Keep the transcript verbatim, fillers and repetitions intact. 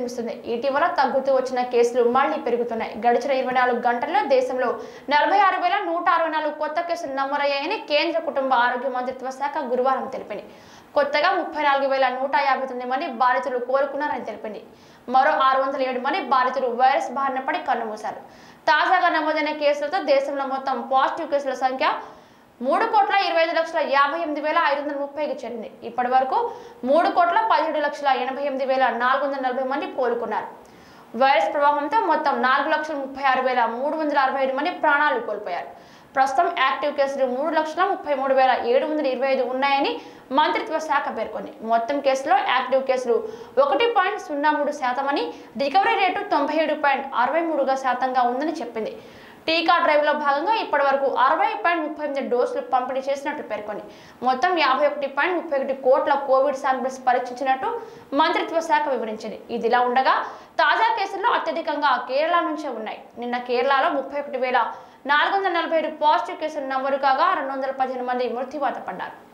విజృంభిస్తుంది. ఇటీవల తగ్గుతూ వచ్చిన కేసులు మళ్లీ పెరుగుతున్నాయి. గడిచిన ఇరవై నాలుగు గంటల్లో దేశంలో నలభై ఆరు వేల నూట అరవై నాలుగు కొత్త కేసులు నమోదయ్యాయని కేంద్ర కుటుంబ ఆరోగ్య మంత్రిత్వ శాఖ గురువారం తెలిపింది. కొత్తగా ముప్పై నాలుగు వేల నూట యాభై తొమ్మిది మంది బాధితులు కోలుకున్నారని తెలిపింది. మరో ఆరు వందల ఏడు మంది బాధితులు వైరస్ బారిన పడి కన్నుమూశారు. తాజాగా నమోదైన కేసులతో దేశంలో మొత్తం పాజిటివ్ కేసుల సంఖ్య మూడు కోట్ల ఇరవై ఐదు లక్షల యాభై ఎనిమిది వేల ఐదు వందల ముప్పైకి చేరింది. ఇప్పటి వరకు మూడు కోట్ల పదిహేడు లక్షల ఎనభై ఎనిమిది వేల నాలుగు వందల నలభై మంది కోలుకున్నారు. వైరస్ ప్రభావంతో మొత్తం నాలుగు లక్షల ముప్పై ఆరు వేల మూడు వందల అరవై ఐదు మంది ప్రాణాలు కోల్పోయారు. ప్రస్తుతం యాక్టివ్ కేసులు మూడు లక్షల ముప్పై మూడు వేల ఏడు వందల ఇరవై ఐదు ఉన్నాయని మంత్రిత్వ శాఖ పేర్కొంది. మొత్తం కేసులో యాక్టివ్ కేసులు ఒకటి పాయింట్ సున్నా మూడు శాతం అని, రికవరీ రేటు తొంభై ఏడు పాయింట్ అరవై మూడుగా శాతంగా ఉందని చెప్పింది. టీకా డ్రైవ్ లో భాగంగా ఇప్పటి వరకు అరవై పాయింట్ ముప్పై ఎనిమిది డోసులు పంపిణీ చేసినట్లు పేర్కొంది. మొత్తం యాభై ఒకటి పాయింట్ ముప్పై ఒకటి కోట్ల కోవిడ్ శాంపిల్స్ పరీక్షించినట్టు మంత్రిత్వ శాఖ వివరించింది. ఇదిలా ఉండగా తాజా కేసుల్లో అత్యధికంగా కేరళ నుంచే ఉన్నాయి. నిన్న కేరళలో ముప్పై ఒకటి వేల నాలుగు వందల నలభై ఏడు పాజిటివ్ కేసులు నమోదు కాగా రెండు వందల పదిహేను మంది మృత్యువాత పడ్డారు.